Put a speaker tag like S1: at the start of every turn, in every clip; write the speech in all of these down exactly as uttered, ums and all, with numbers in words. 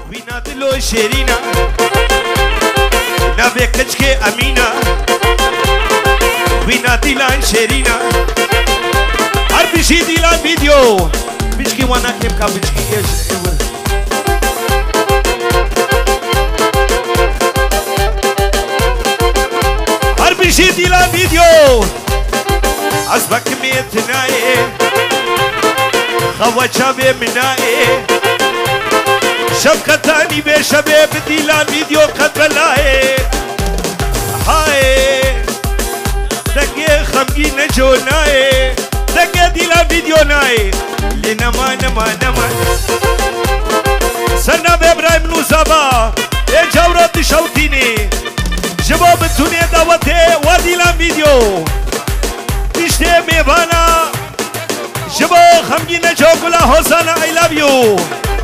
S1: وينا دلو شيرينا نبي كشكي أمينة وينا دلان شيرينا عربي شي دلان فيديو بيشكي وانا كيف كا بيشكي ايش عربي شي دلان فيديو عزبك ميتناي خوا شابي مناي شبكتاني بشباب دلان فيديو قد بلاي هاي دقي خمجي نجوناي دقي دلان فيديو ناي لنما نما نما سنة بإبراهيم نوزابا اي جورة شوتيني شباب الدنيا دعوتي ودلان فيديو تشتي ميبانا شباب خمجي نجو كلا حسانا I love you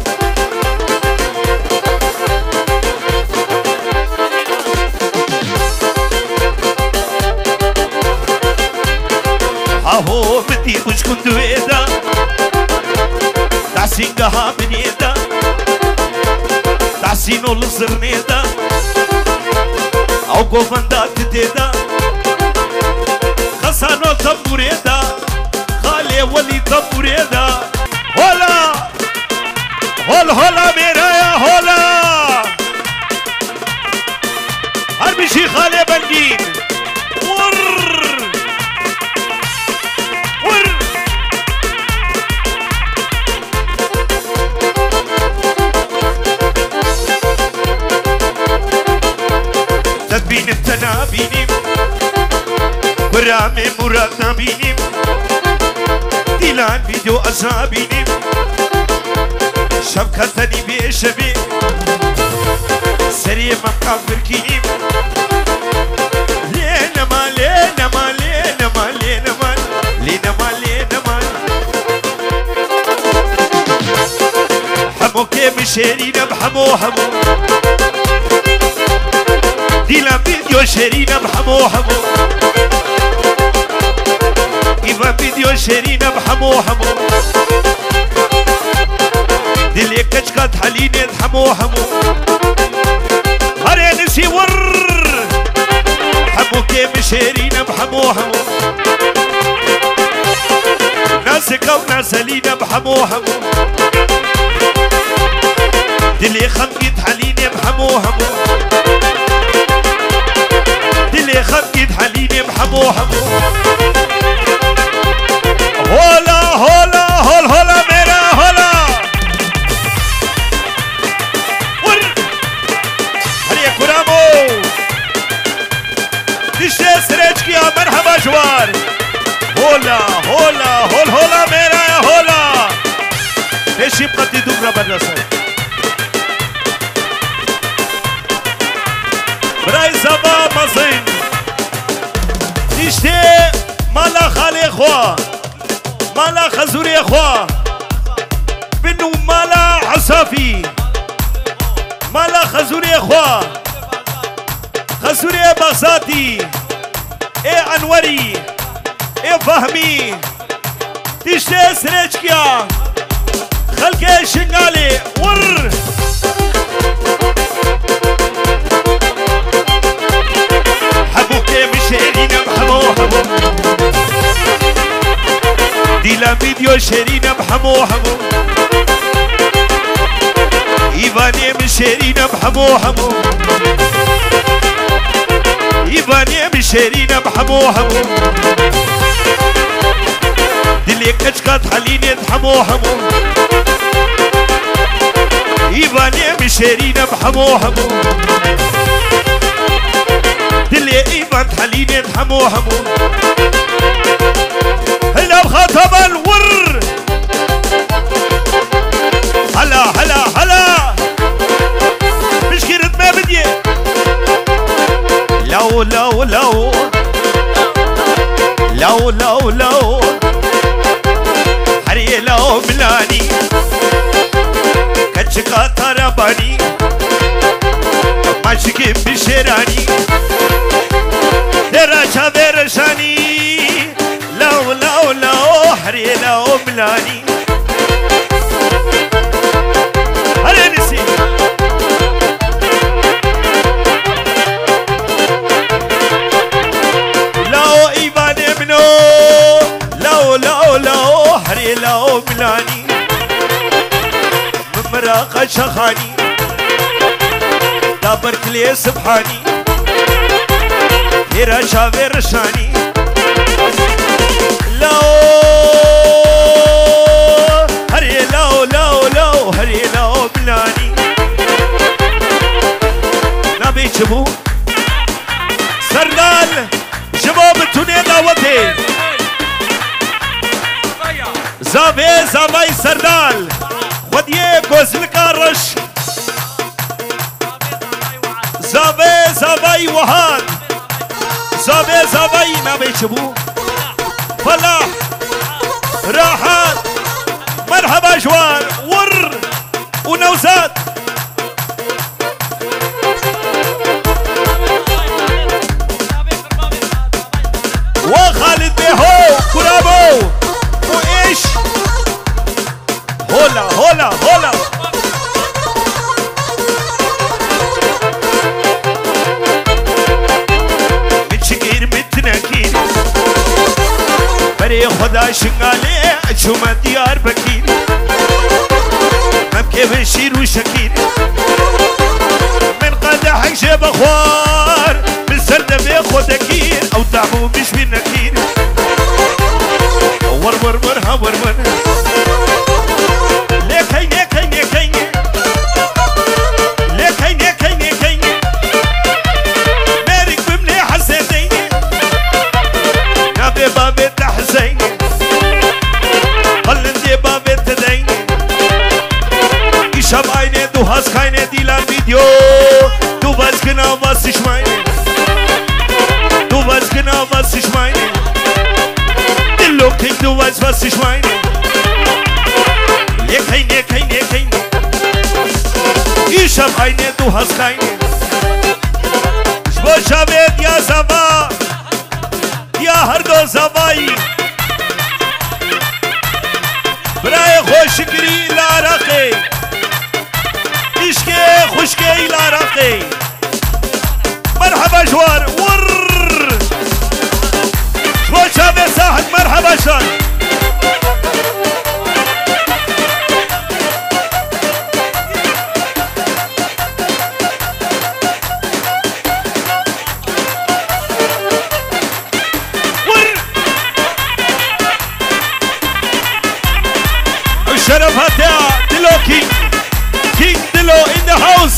S1: اهو بدي وش كنت ويدا تحسينها بنيدا تحسينو لصرنيدا او قوفندا تديدا خسانو تبوريدا خالي ولي تبوريدا هولا هول هولا ميرايا هولا هربي شي خالي بنجين ور تدبين التنابينيم برامي مراد نابينيم دلان فيديو أصابينيم شبكتني بيشبي سريع مقابر كينيم لينا ما لينا ما لينا ما لينا ما لينا ما لينا ما حمو كيف شيرينا بحمو حمو دلان فيديو شيرينا بحمو حمو إيفا فيديو شيرينا بحمو حمو دلي كشكات حليني حمو حمو هري نسي ور حمو كيف شيرينا بحمو حمو ناسكا وناسلينا بحمو حمو دلي خمجت حليني بحمو حمو دلي خمجت حليني بحمو حمو هولا هولا هول هولا ميرا هولا ور هريا كرامو دشتي سريجكي يا مرحبا جوار هولا هولا هول هولا ميرا يا هولا ايش يبقى تدوبرا بالرسل براي زبا مصين دشتي مالا خالي خوا مالا خزوري اخوا بنو مالا عصافي مالا خزوري اخوا خزوري بغساتي اي انوري اي فهمي تشتي سريجكيا خلقي شنغالي ور حبوكي مشيرينا بحمو حمو دلان فيديو شيرينا بحمو حمو إيفاني من شيرينا بحمو حمو إيفاني من شيرينا بحمو حمو دلي كشكات حليني حمو حمو إيفاني من شيرينا بحمو حمو دلي إيفان حليني حمو حمو هلا بخاطب الور هلا هلا هلا مش كيرت ما بدي لو لو لو لو لو لو حري لو ملاني كتشكا ترباني ماشكي بشيراني درجة درجاني لو لو لو حري لو عراق شخاني دابر كلي سبحاني هيرا شافي رشاني لو هري لو لو لو هري لو بلاني نبي شبو سردال شباب توني دعوتي زابي زابي سردال وديه غزل كارش زابي زابي وهان زابي زابي نبي شبو فلاح راحات مرحبا جوار ور ونوزات وخالد بيهو كرابو وايش هولا هولا هولا متشكير متناكير بري خدا شنغالي شوما ديار بكير ممكن بشير وشكير من قدح جيب اخوار من سرد بيخو كير او تعبو مش بالنكير ور ور ور ها ور ور ليكي ليكي ليكي ليكي ليكي ليكي مارك بملي حسيتين نبي بابي تحزين قلندي بابي تدين يشاب عيني دو هاس خايني ديلا الفيديو دو بس كنا بس شمايني دو بس كنا بس شمايني دلو كيك دو بس بس شمايني ليكي ليكي ليكي يشاب عيني دو هاس خايني شبو شابيت يا زبا يا هردو زباي براي خوشكري لارقي عشقي خوشكي لارقي مرحبا جوار ور شبو شابي ساحد مرحبا شان الشرف هتا دلو كينج كينج دلو in the house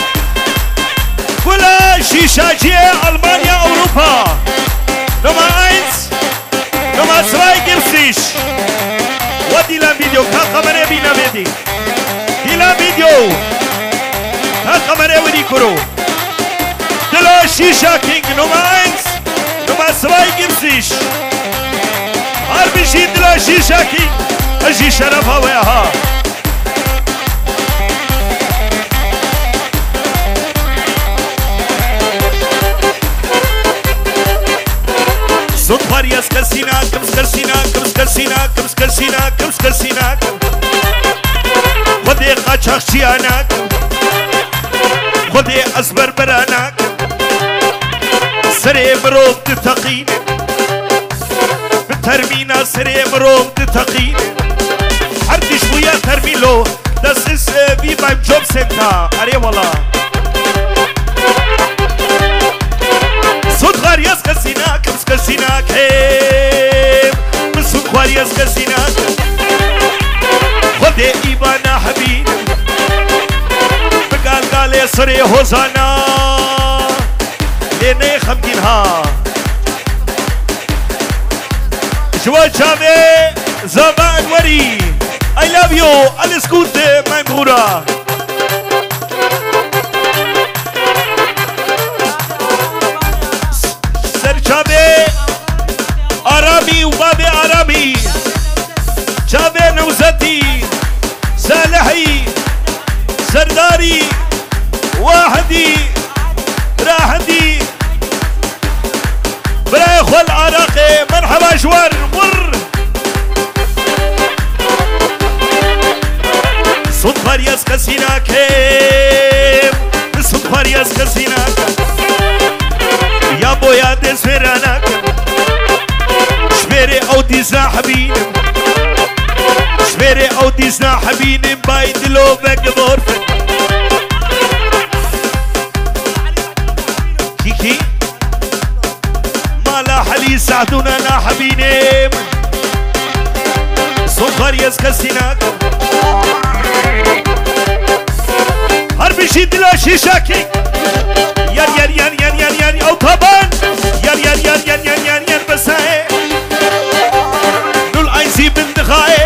S1: كلها شيشاجية ألمانيا أوروبا نمرة eins نمرة zwei Gipsisch ودي لا فيديو كا خبري بينا بيدي دي لا فيديو كا خبري ودي كرو دلو شيشا كينج نمرة eins نمرة zwei Gipsisch حربي شي دلو شيشا كينج أجي شرفها وياها صوت فارياس كرسيناكم سكرسيناكم سكرسيناكم سكرسيناكم سكرسيناكم خذي قاچاق شياناكم خذي أصبر براناكم سري مروم تتقين بترمينا سري مروم تتقين حردش ويا ترميلو Das ist äh, wie beim Jobcenter. Arre والله. صوت غارياس كسيناكم سكسيناكم بصوت غارياس كسيناكم خذي إيبانا حبيب بقال قال سري هوزانا ليني خمدينها جوال شامي زمان وري I love you alles Gute mein Bruder Serçabe Arami وبابي Arami شابي نوزتي سالحي سرداري واحدي راحدي براي خل عراقي مرحبا جوار مر صوت فارياس كسيناكم صوت فارياس كسيناكم يا بويا دزفراناكم شبيري او دي زاحبين فيري او ديزنا حبيني بايدلو بقبور كيكي ما لا حلي ساعدونا لا حبيني صغر يزكسيناكم هربي شيدلا شيشاكي يان يان يان يان يان يان او طبعا يان يان يان يان يان يان يان بساي نول ايزي بندخاي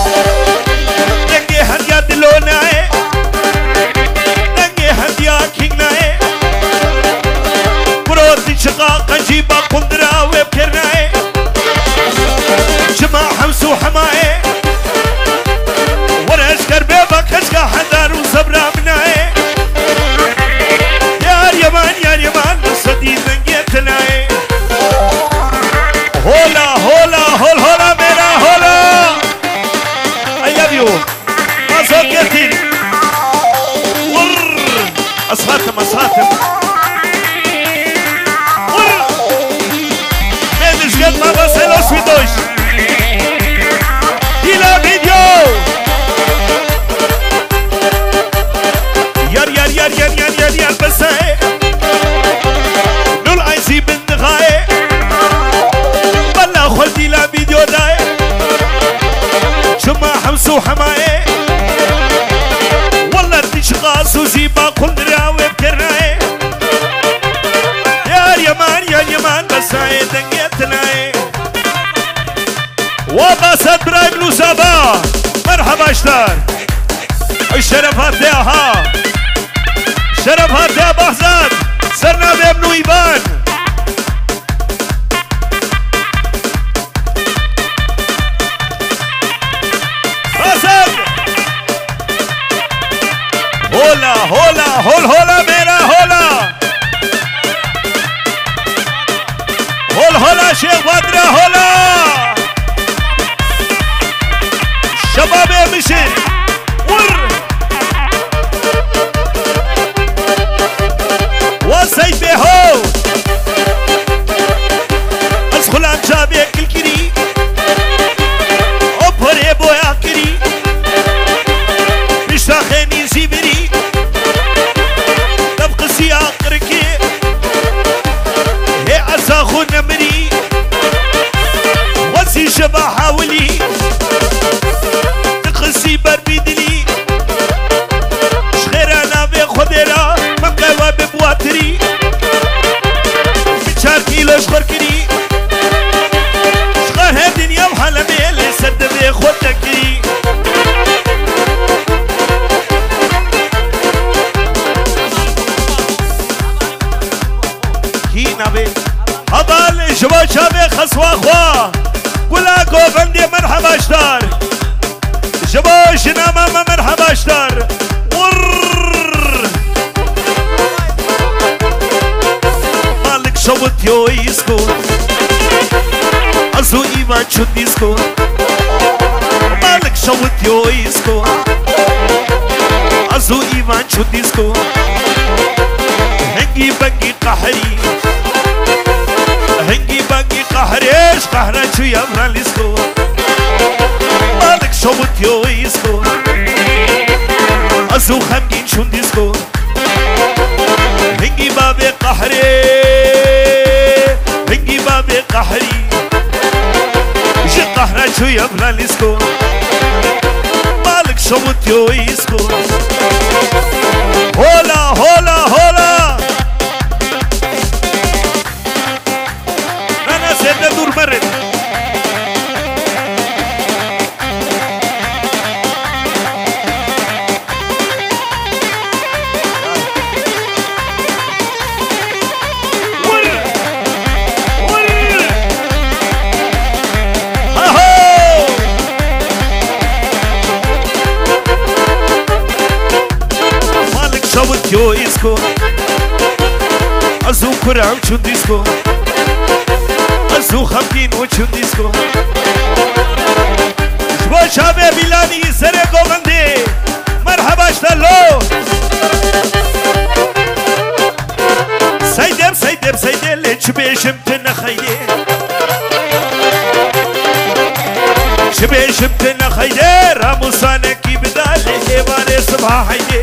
S1: دنگي هنديا دلوناي دنگي هنديا كيناي بروتي شقاق جيبا قندرا وبكرناي جماع حمسو حماي ورش كربيبا كشكا حدار وصبرا مناي يا يمان يا يمان صدي دنگيتناي هولا هولا هول هولا ميرا هولا I love you ما زوجتي ور أصهاتم أصهاتم ور ميدش قد ما بسهلو سويدوش ديلا فيديو يار يار يار يار يار يار يار بسهل نول عايزي بندغاي بلا خل ديلا فيديو داي شما حمسو حماي والله تشغال سوزيبا قندرا وبكرناي يا يمان يا يمان بساي دنگيتناي وباسد براي بلوزابا مرحبا اشتر الشرفات ياها شرفات يا بحزاد سرنا بابنو ايبان هولا هولا هول هولا ميرا هولا هول هولا شيخ بدر هولا شباب مشي ور وسيف هو ادخل عن جابك الكري اوبري بويا كري مشتاخني زيبري نبقسي اقركي هي عساخو نمري وزي شبا حاولي تقسي بربيدلي شغير انا بخدرا مقاوى ببواتري بشار كيلو شغر كري شغر هي دنيا وحلمي لسد بخدكري هذا الجوا شابي خسوا خوا ولا قوفندي مرحبا اشتار جوا شنا ماما مرحبا اشتار ور مالك شوت يو يسكو ازو ايمان شو ديسكو مالك شوت يو يسكو ازو ايمان شو ديسكو هنجي بنجي قحري هنجي بنجي قهريش قهرة شو يمرا لسكو مالك شوت يو يسكو ازو خمجين شون ديسكو هنجي بابي قهري هنجي بابي قهري جي قهرة شو يمرا لسكو مالك شوت يو يسكو هولا هولا هولا سيدنا دور مرد ور ور اهو مالك شوت يو يسكو ازو كرام شو ديسكو ازو خمدين وشو ديسكو شبو شابه بيلاني سري قوغندي مرحبا اشتلو سيدم سيدم سيدم ليش بيشمتنا خيدي شبيشمتنا خيدي شوا هيدي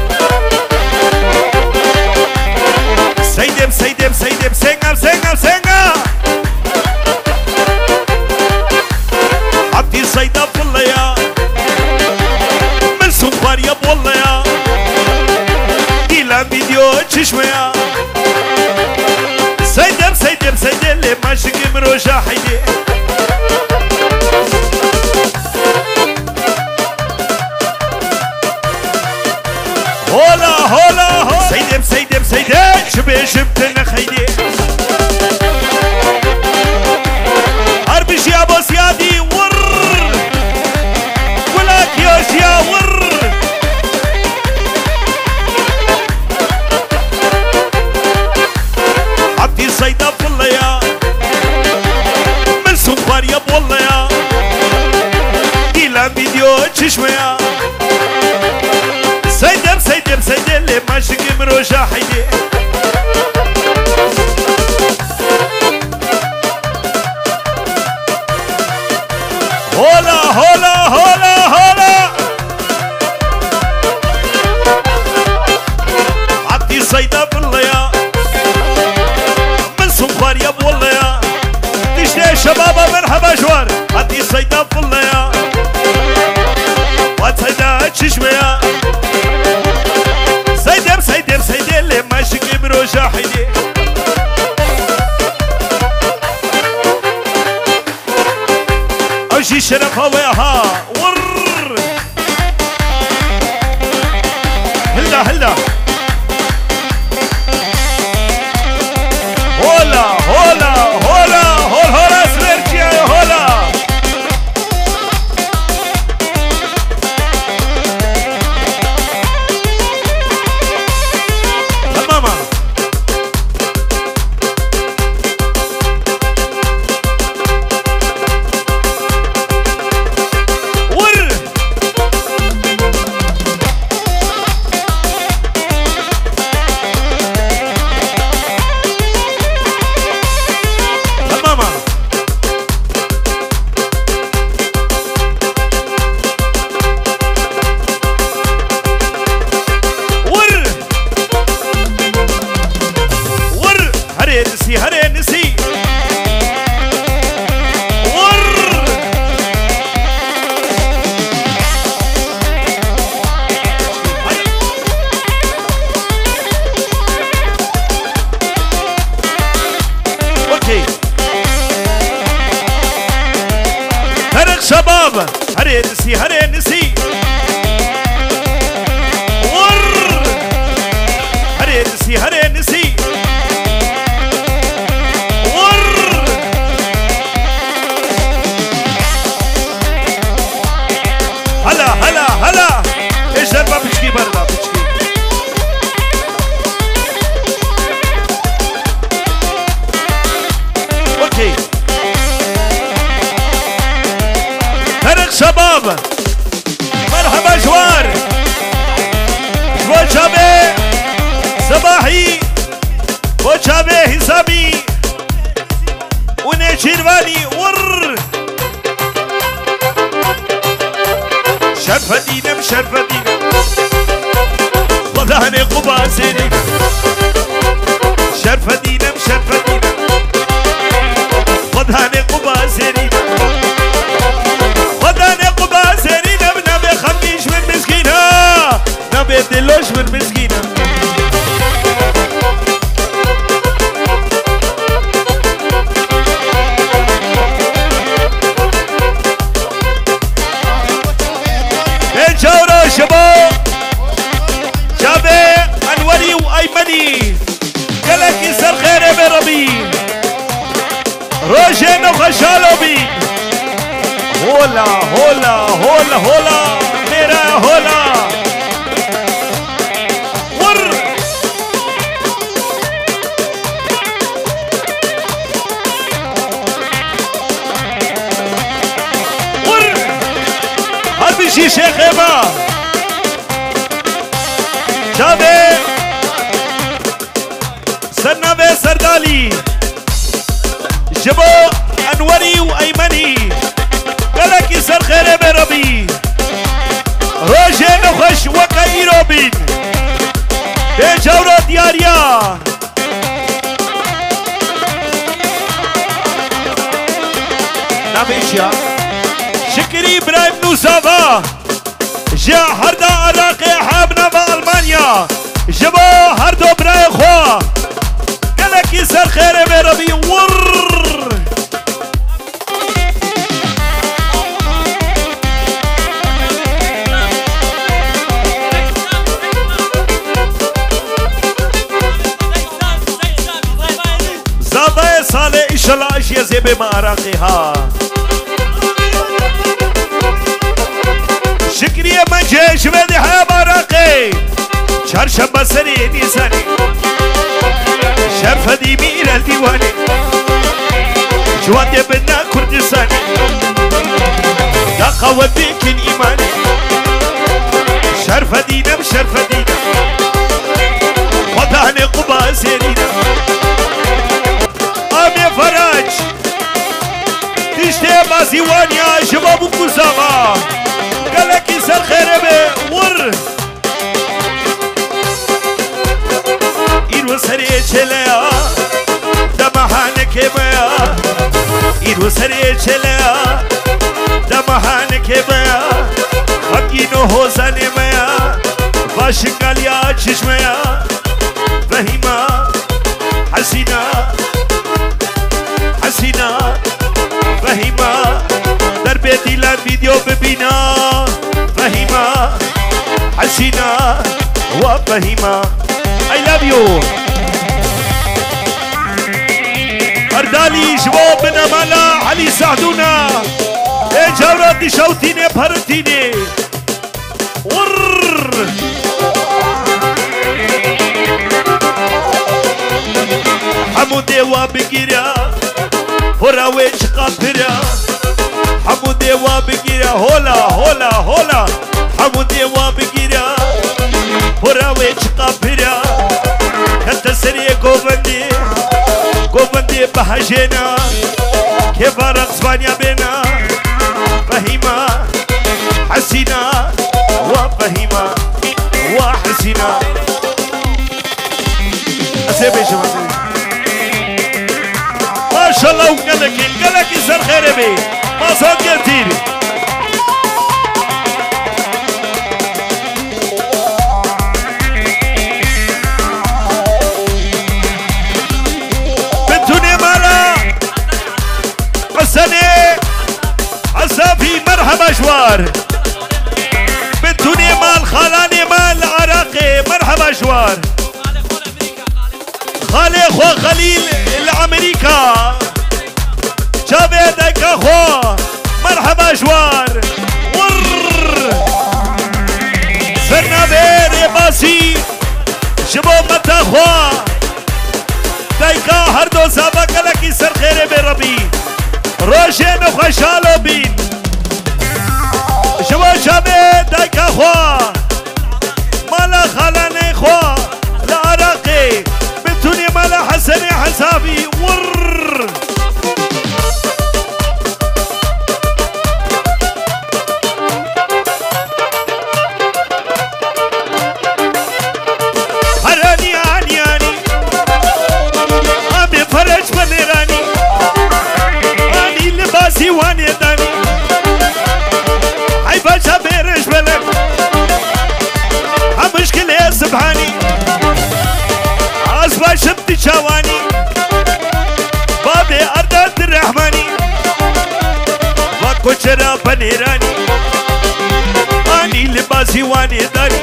S1: سيدم سيدم سيدم سنغر سنغر سنغر عبدي سيدة بالله يا من سنبار يا بالله يا ديلان فيديو تششمه يا سيدم سيدم سيدم لما شكي مروجة هيدي هولا هولا هولا سيدم سيدم سيدم شبه شبتنا خيدي هربش يا بوس يادي ور ولا كيوش يا ور عبدي سيدة بالله يا من سنبار يا بالله يا ديلان فيديو تششمه يا سيدم سيدم سيدم لما شكي مروجة هيدي هولا هولا هولا هولا عبدي سيدة بالله يا من سنبار يا بالله يا تشتي شبابا مرحبا جوار عبدي سيدة بالله يا واتسيدة تششمه يا سيدم سيدم سيدم لما شكي مروجة هيدي اوجي شرف هواها ور هلا هلا هولا هولا هولا هول هولا سويرتي يا هولا تماما ور تماما ور ور هري نسي هري نسي ور اوكي فرق شباب هري نسي هري نسي ور هري نسي هري نسي ور هلا هلا هلا ايش ضربة بتشكي برا بتشكي اوكي فرق شباب مرحبا جوار جوار شابي صباحي وشابي حسابي ونشيرواني ور شرفة دينا مشرفة دينا وضعني قبا سيدنا شرفة دينا مشرفة دينا وضعني قبا سيدنا وضعني قبا سيدنا نبي خميش من مسكينة نبي دلوش من مسكينة جورو شباب شابي انوري وايمني قالك يسر خير بربي روجين وخشالو بي هولا هولا هولا هولا ميرا هولا ور ور هذا شي شيخ ابا شابي سنابي سردالي جبو انوري وايمني قالك يسر خير بربي روجين وخش وكاي بيشيا شكري إبراهيم نوسافا جا هردا عراقي حابنا بألمانيا جبا هردو براي خوا قالك يسر خير بربي ور زادا سالي إن شاء الله أشياء زيبي ما عراقيها شكرية من جيش بدي حياة عراقي شرشب بسري نيساني شرف دي مير الديواني جواد بنا كردستاني يا قوة بيكن إيماني شرف دينا بشرف دينا وطعني قبا سيرينا آمي فراج تشتي بازيوانيا شبابو كوزاما قالك يسر خير بي ور إيرو سري چليا دمحانك بيا إيرو سري چليا دمحانك بيا خمگينو هوزاني بيا باشنگاليا چشميا فهيما حسينا حسينا فهيما در بيتي لان فيديو ببينا فهيما حسينا وفهيما I love you أردالي جواب من أمالا علي سعدونا اي جورات دي شوتيني بهرتيني ور حمودي وابقيرا وراويش قابرا حمودي وابقيرا هولا هولا هولا حمودي وابقيرا وراويش قابرا كنت سري قوبندي قوبندي بحجينا كيف رقصبانيا بينا فهيما حسينا وفهيما وحسينا أسيبي شو ما شاء الله وقالك قالك يسر خير بي ما صاد كتير بنتوني مالا حسني عزافي مرحبا جوار بنتوني مال خالاني مال عراقي مرحبا جوار خالي خو خليل الامريكا جابيدك اخو مرحبا جوار ور سرنا بير باسي شبو مت اخو دايكا هردو سابق لك يسر خير بربي روشن وخشالو بين شبو جابيد دايكا اخو مالا خلاني اخو العراقي بنتوني مالا حسني حسابي ور هراني اني اني امي فرج بنيراني اني لباسي واني داني هاي باشا بيرش بلك مشكلة سبحاني أصبح شبتي شواني بابي أردت الرحماني وكشرا بنيراني أني لباسي واني داري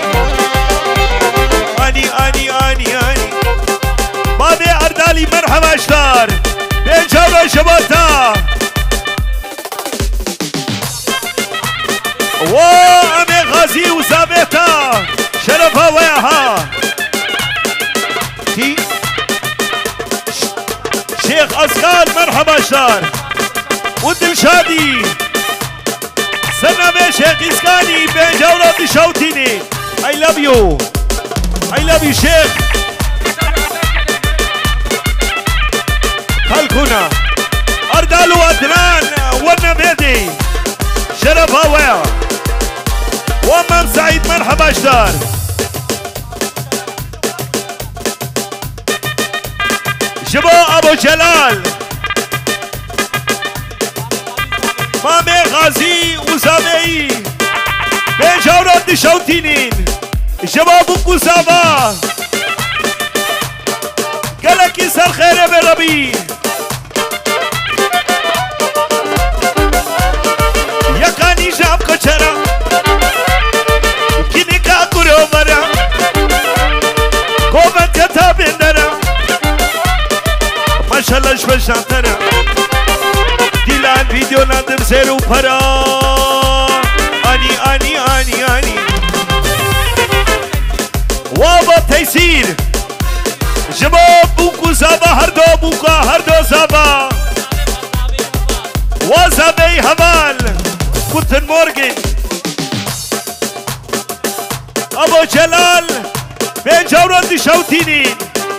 S1: أني أني أني أني بابي أردالي مرحبا اشتار بيجاوة شباتا وأمي غازي وزابيتا شرفها وياها شيخ أسخال مرحبا شار ودم شادي سنة شيخ إسكاني بين جولة شوتيني I love you I love you شيخ خلقنا أردالو أدران والنبيدي شرفها وياها ومن سعيد مرحبا شار جبو أبو جلال مامي غازي وزامي بين جورة دشوتينين جوابك وزابا قالك يسار خير بربي يا كاني جاب كشرا كيني كاكورو مرا كومنت يتابين درا ما شاء الله شبشان ترى ديلان فيديو نادم زيرو برا اني اني اني اني وابا تيسير جباب بوكو زابا هردو بوكا هردو زابا وزابي همال كنتن مورجن ابو جلال بين جورة شوتينين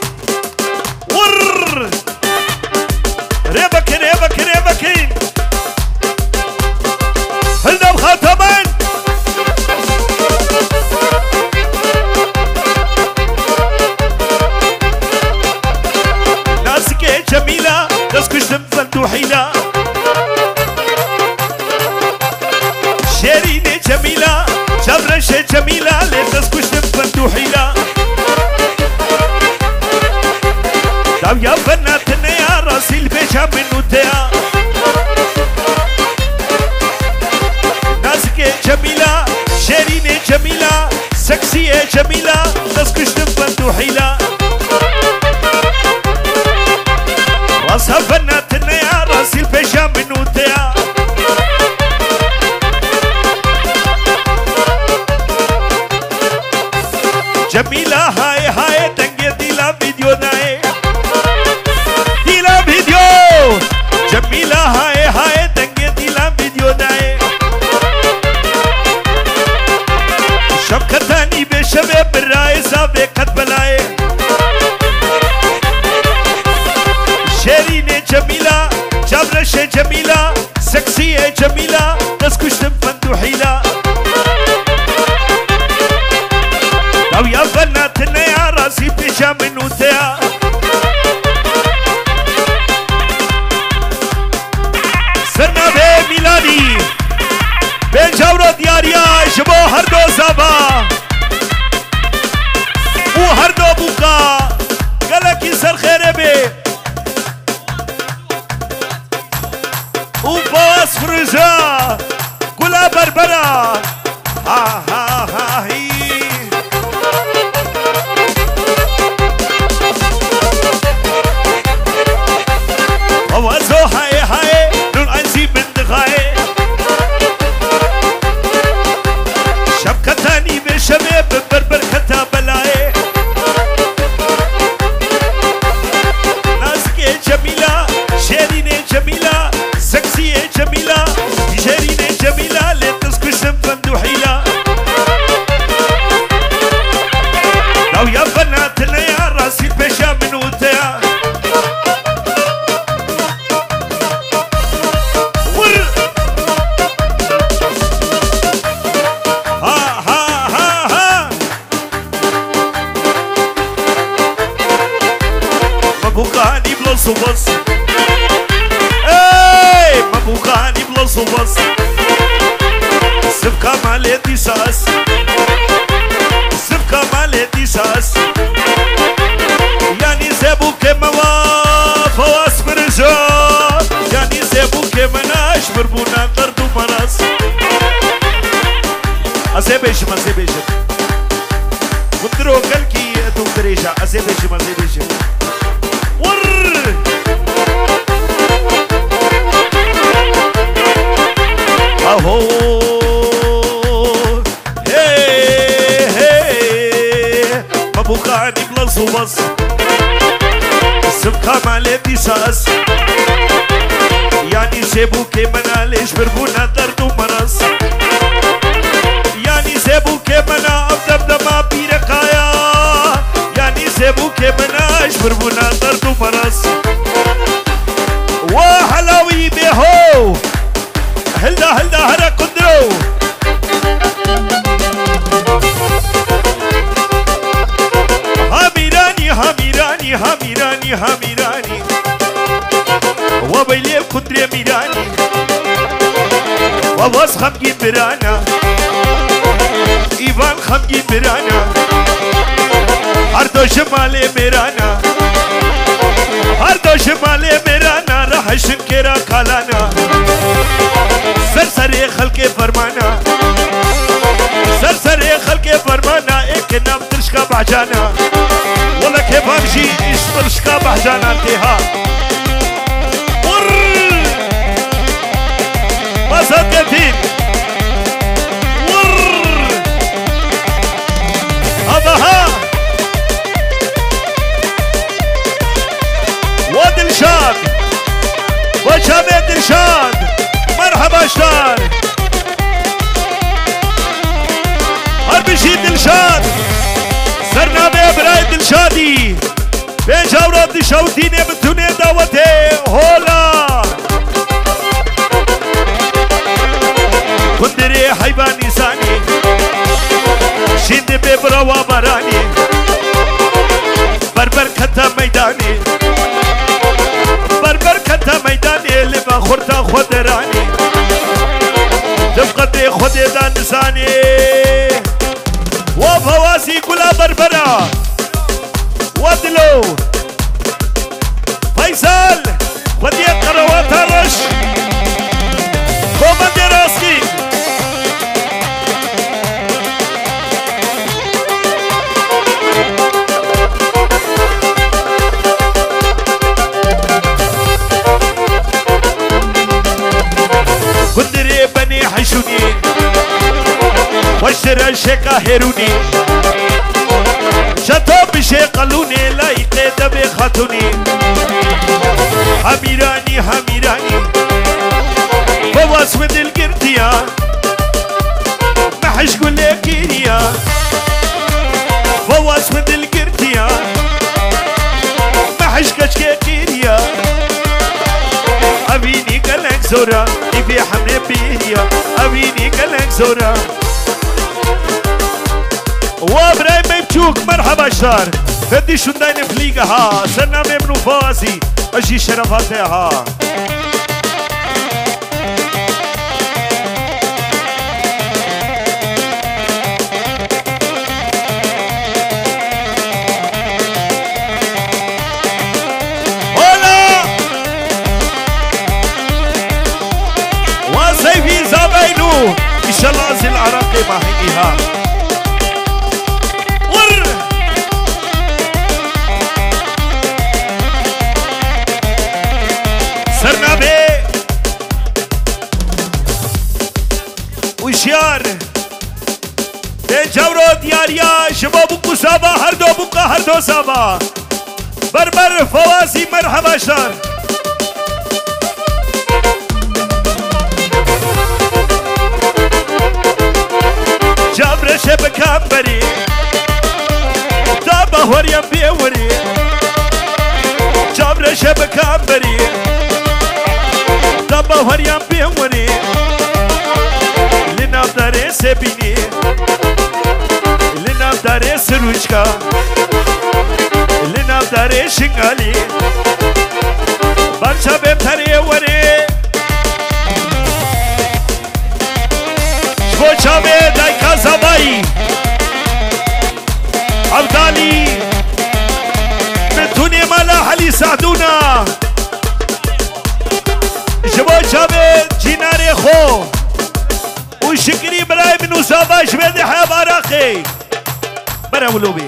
S1: ور ريبكين ريبكين ريبكين هلنا بخاتمان ناسك جميلة ناسكش مفتوحيلة شيرين جميلة جبرش جميلة لناسكش مفتوحيلة داو يا بناتنا يا راسي البيشا منو تيا ناسك جميلة شيرين جميلة سكسية جميلة ناسكش مفتوحيلة راسها بناتنا يا راسي البيشا منو تيا جميلة هاي هاي تنجي ديلا فيديو ناي ديلا فيديو جميلة هاي هاي تنجي ديلا فيديو ناي شبكتاني بشبه براي سابق قد بلاي شيرين جميلة جبرش جميلة سكسية جميلة نسكش مفتوحيلة لو يا بناتنا يا راسي بيشا منو تيا سرنا بي ميلاني بين جورة دياريا جبو هردو زابا وهردو بوكا قالك يسر خير بي وباس فرزا قولا بربرا ها ها ها هي وازو هاي هاي نون انسي بنت غاي شبكتاني بشباب بربر كتا بلاي ناسك جميلة شيرين جميلة سكسية جميلة شيرين جميلة لتسكش مفتوحيلة لو يا بناتنا يا راسي البيشا منو تيا مبوكاني بلا صوبس اي مبوكاني بلا صوبس سبكا مالتي ساس سبكا مالتي ساس يعني زبوك موا فواس برجا يعني زبوك مناش بربونا قردو مراس ازيبيش ما زيبيش قدرو قلكي ادو دريجا ازيبيش ما زيبيش ور اهو هي هي مبوكاني بلا صوبس سبكا مالتي ساس يعني زبوكي مناليش بربونا دردو مرس يعني زبوكي منا ابدبدما بيرقايا يعني زبوكي مناش بربونا دردو مرس وحلاوي بيهو هلدا هلدا هرا قدرو هاميراني هاميراني هاميراني هاميراني وبيلي قدري ميراني خمگین برانا ایوان خمگین برانا هر دو شمال میرانا هر دو شمال میرانا رحشن کرا کالانا سر سر خلق فرمانا سر سر خلق فرمانا ایک نام ترشکا بحجانا ولا كيف امشي اشتر شكا بحجانا انتها ور ما صاد قتيل ور هذا ها ودلشاد وشامي دلشاد مرحبا شتار هربشي دلشاد سرنا براي دلشادي بين جاورات شوتيني بتوني دعوتي هولا كندري حيواني ساني شند ببروا براني بربر كتا ميداني بربر كتا ميداني لما خورتا خودراني تفقدي خودي دانساني وفواسي كلها بربرة ودلو فيصل ودي قروات الرش كوماندي راسكي كندري بني حشوني واشترى الشيكا هيروني شتو بشي قلوني لايق دبي خاتوني حميراني حميراني فواس من القردية محش قول لي كيريا فواس من القردية محش كشكي كيريا أبيني قلق زورا في حمل بيريا أبيني قلق زورا وابراهيم بيبتشوك مرحبا شتار فدي شنداين فليقة ها سرنا ممنو فواسي اجي شرفاتي ها هولا وسيفي زابينو ان شاء الله زي العراقي ما هيها سرنا بي وشيار بين جورو دياريا شبابكو سابا هر دو بوكا هر دو سابا بربر فواسي مرحبا شتار جابر شبكام بري دابا هوريا بيوري جابر شبكام بري دابا هوريا بيوري لنا داري سبيني لنا داري سروشكا لنا داري شنغالي برشا بيبتري وري شبوشامي دايكا زباي عبدالي بتوني مالا حلي ساعدونا شبوشامي جيناري خو وشكري براي من وصاباش بيدي حياب عراقي برا ولوبي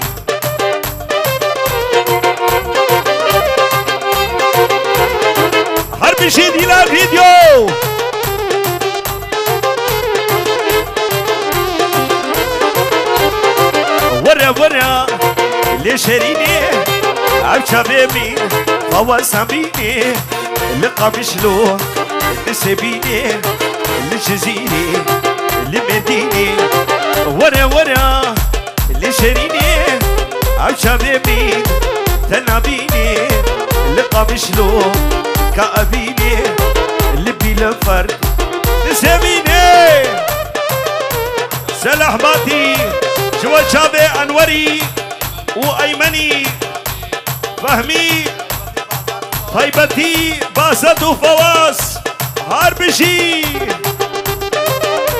S1: حرب شيد الى فيديو ورا ورا اللي شريني عبشا بيمين فوا ساميني اللي قمشلو اللي سبيني اللي جزيري اللي مديني ورا ورا اللي شريني عبشا بيمين تنابيني اللي قمشلو كأبيني اللي بلا فرد نسميني سلاح باتي جوا شابي انوري وايمني فهمي طيبتي باسط وفواس هاربشي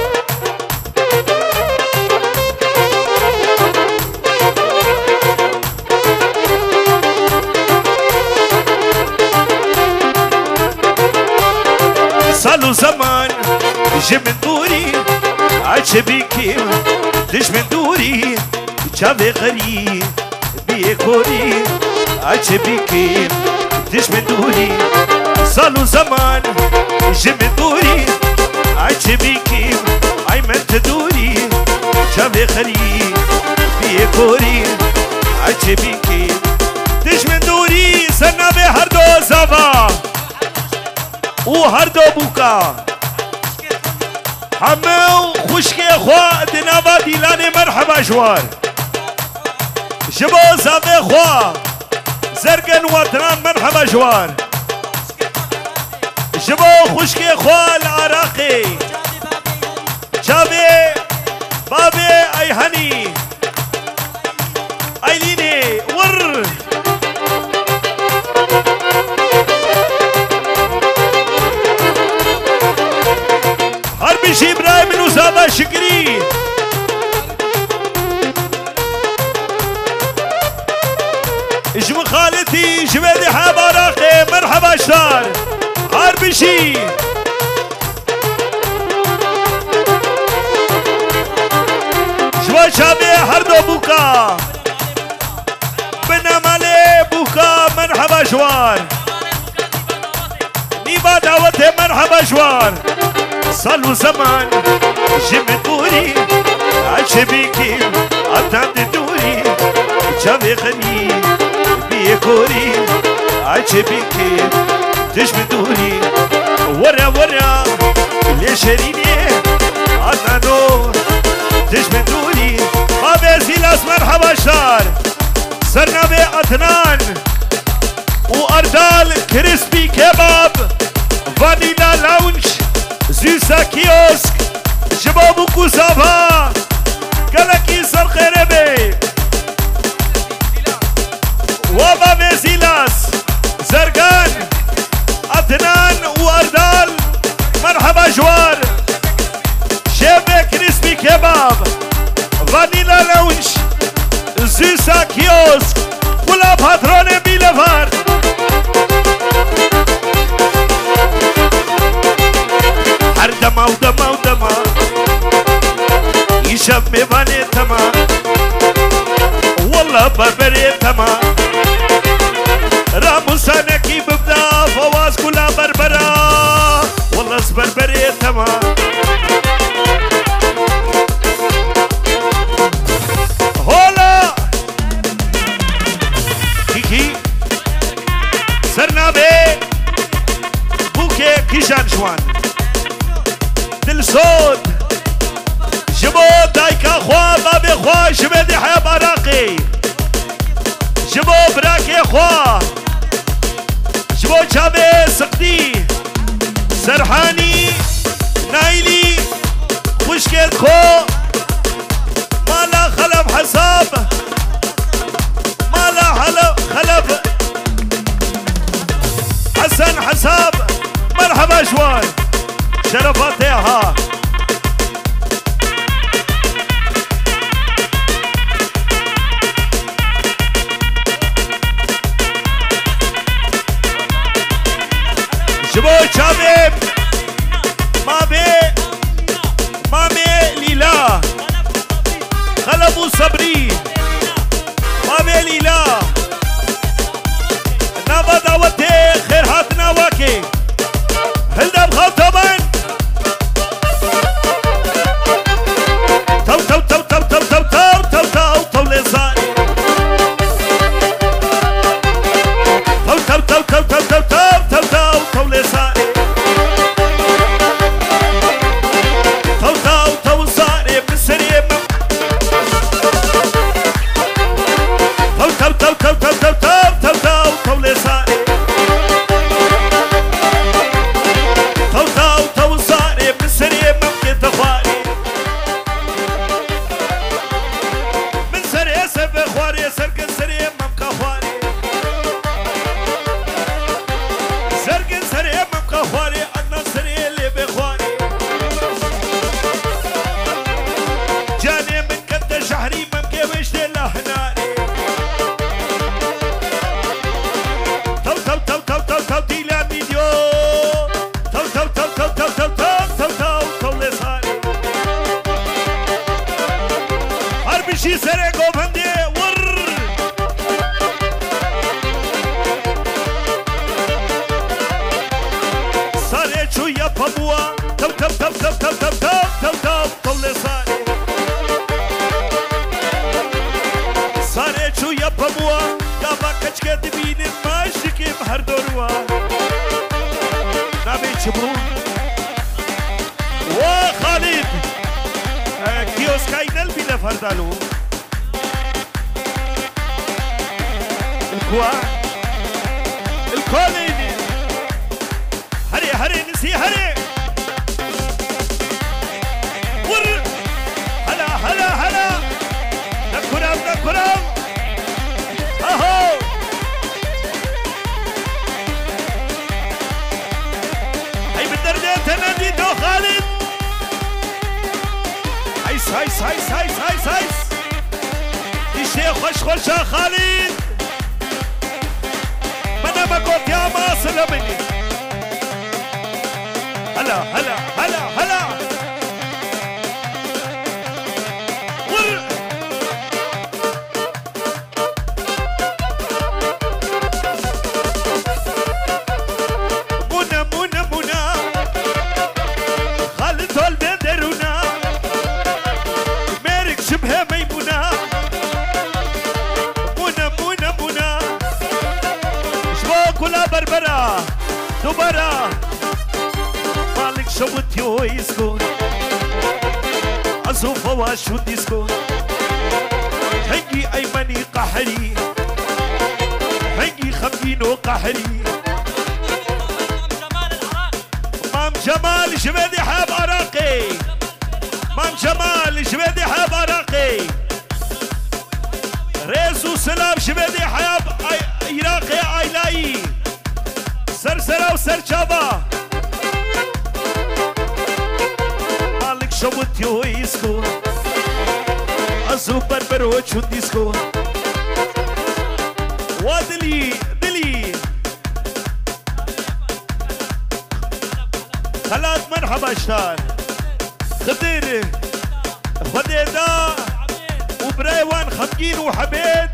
S1: صالو زمان جي من دوري عجبي كيف دش من دوري جابي غريب بيكوري عجبي كيف دش من دوري صالو زمان جي من دوري عجبي كيف اي من تدوري جابي غريب بيكوري عجبي كيف دش من دوري سنة بهر دو زبا وهر دو بوكا حمو خشكي خوا دنابا ديلاني مرحبا جوار جبو زابي خوا زرقن وطنان مرحبا جوار جبو خشكي خوا العراقي جابي بابي اي هني ايليني ور هربشي ابراهيم بن اسامه شكري اجم خالتي جبادي حاب عراقي مرحبا شطار هربشي جوا شابي هردو بوكا بنامالي بوكا مرحبا جوار نيبا دعوتي مرحبا جوار صالو زمان جيم دوري عجبيكي عطاند دوري جابي غني بيكوري عجبيكي تجم دوري ورا ورا ليشريني عطانو تجم دوري بابي زيلاس مرحبا شار سرنابي عطنان واردال كريسبي كباب فانيلا لاونج زيسا كيوسك شبابو كوسافا كلاكي سر خربي وابا فيزيلاس زرقان عدنان واردال مرحبا جوار شيبي كريسبي كباب فانيلا لونش زيسا كيوسك ولا باترون بيلفار دما ودما ودما يشب ميباني تما والله بربري تما راموسانة كي ببدا فواز كلها بربرا والله بربري تما هولا كيكي سرنا بي بوكي كيجان شوان دلسود جبو دايكا خوا بابي خوا جبدي حياب عراقي جبو براكي خوا جبو جابي سقدي سرحاني نايلي خشكيت خو مالا خلف حساب مالا حلف خلف حسن حساب مرحبا جوان شرفاتها شبو شابب مامي مامي ليلا خلبو صبري مامي ليلا نابا دعوتي خير هاتنا واكي هلدا بخاو طبعا تو تو تو تو تو تو تو تو تو تو لزاري تو تو تو تو تو تو تو تو تو تو لزاري تو تو تو زاري بسري تو تو تو تو تو تو تو تو تو لزاري تو تو تو زاري بسري ممكن تخواري من سري سب خواري سرق سري ممكن خواري سرق سري ممكن خواري أنا سري اللي بخواري جاني من قد شهري ممكن وجدي لهناري يا بابوا دابا كتشكا تبين ماشيكي بهر دوروا نبي تشبرون وخالد كيوسكاين البلا فردالو الكوا الكوليني هري هري نسي هري ور هلا هلا هلا نكرم نكرم اهو هاي بالدرجة تنادي دو خالد هايس هايس هايس هايس هايس هايس تشتي خوش خوش يا خالد منا ما قلت يا ما سلمني هلا هلا هلا هلا ور منا منا منا خالد طول بدرونا ميرك شبه ميمونة منا منا منا شبه كلها بربرة دبرة مالك شوت يو يسكون عزو فواش وديسكون حقي أيمني قحري حقي خمدينو قحري مام جمال جبدي حاب عراقي مام جمال جبدي حاب عراقي ريزو سلام جبدي حاب عراقي عيلاي سرسرة وسرجابة مالك شوت يو يسكو عزو بربر وجو ديسكو ودلي دلي خلات مرحبا اشتار خدير خديدا وبريوان خمجين وحبيد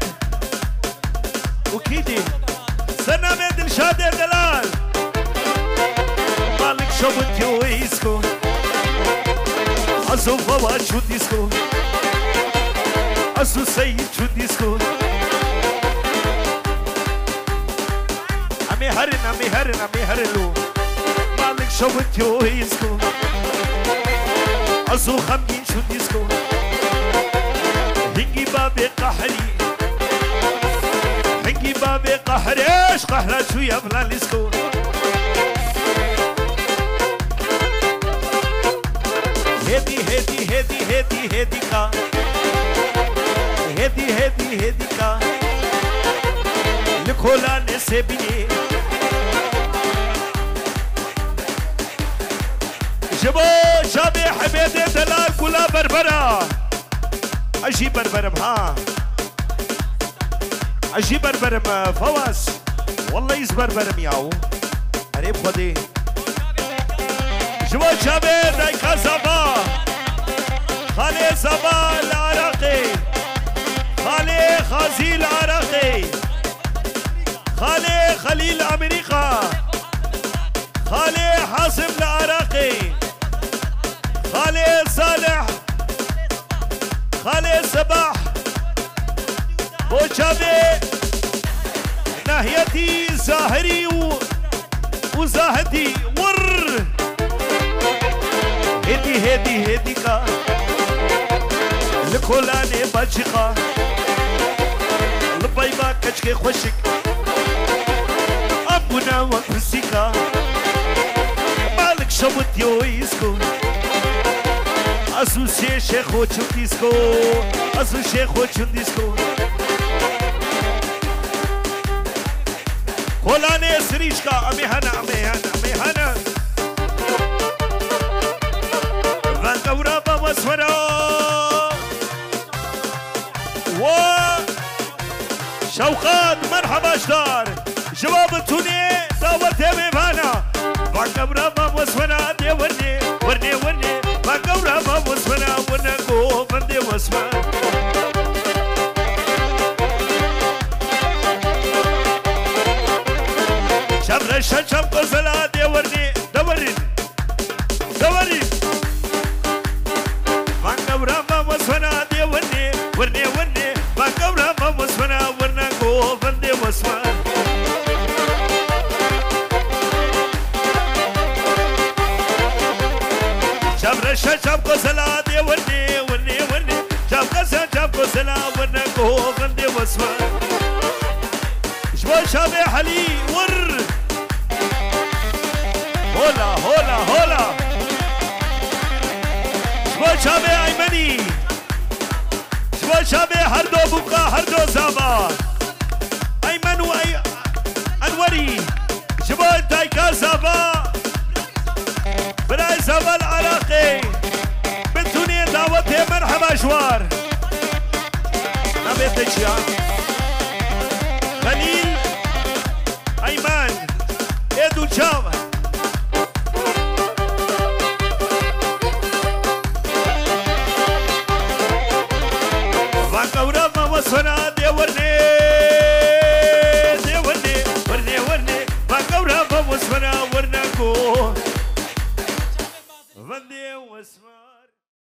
S1: وكيدي سنامد الشادي دلال مالك شوت يو يسكو عزو فواز شو ديسكو عزو سيد شو ديسكو امي هرن امي هرن امي هرلو مالك شوت يو يسكو عزو خمجين شو ديسكو هنجي بابي قحري هنجي بابي قحري ايش قحرة شو يا فلان ليسكو هدي هدي هدي هدي هدي كا هدي هدي هدي كا لكولا نسبني جبو شابي حبيدي دلال كلها بربرة عجي بربرم ها عجي بربرم فواز والله يزبربرم ياو قريب خدي جبو شابي دايكا زبا خالي زبا العراقي خالي خازي العراقي خالي خليل امريكا خالي حاسم العراقي خالي صالح خالي صباح بوشابي ناحيتي زاهري و... وزاهدي ور هدي هدي هدي كا لكولاني بجيقا لبايبا كشكي خوشك ابونا وكرسيكا مالك شوت يو يسكو ازو شيخ وچو ديسكو ازو شيخ وچو ديسكو كولاني سريشكا امي هنا امي هنا امي هنا فانكورا بابا سورا و شوقات مرحبا اشتار جواب توني دعوتي ميفانا فانكورا بابا سورا دي ورني ورني ورني فانكورا بابا سورا ورنكو فندي واسما شمر شمشم قزلا دي ورني دورين دورين فانكورا بابا سورا دي ورني ورني ورني فانكورا بابا سورا واسمر جبال شابي حلي ور هولا هولا هولا جبال شابي ايمني جبال شابي هردو بوكا هردو زابا ايمن و أي... انوري جبال تايكا زابا براي زابا العراقي بنتوني دعوتي مرحبا جوار نبيت تجيا خليل ايمن ايدو الشام وانقورا ما وصنا دي ورني دي ورني ورني ورني وانقورا ما وصنا ورنكو فندي واسمع